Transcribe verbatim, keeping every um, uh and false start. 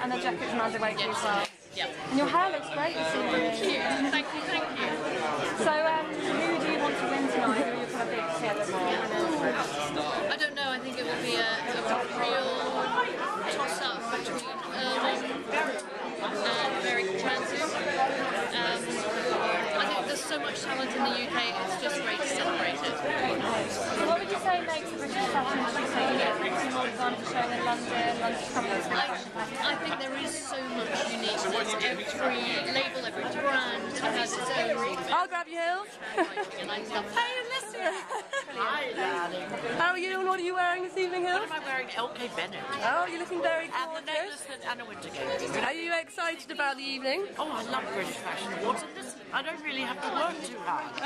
and the jacket's Amanda weight yes. as well. Yeah. And your hair looks great this evening. Thank you, thank you, thank you. So, um, who do you want to win tonight? Who are your kind of big hitters? I don't know, I think it will be a, a real toss-up between Irwin and Very Transit. Um, I think there's so much talent in the U K, it's just great to celebrate it. So what would you say makes the British fashion industry so unique? Makes you more designed for showing in London, London's coming to the fashion package? I think there is so much uniqueness. Every label, every brand has its own. I'll grab your heels. And I love Hey, Alicia! Hi, darling. How are you and what are you wearing this evening, Hills? What am I wearing? L K Bennett. Oh, you're looking very And the gorgeous. necklace that Anna Winter gave me. Are you excited about the evening? Oh, I love British fashion awards, and listen, I don't really have to work too hard.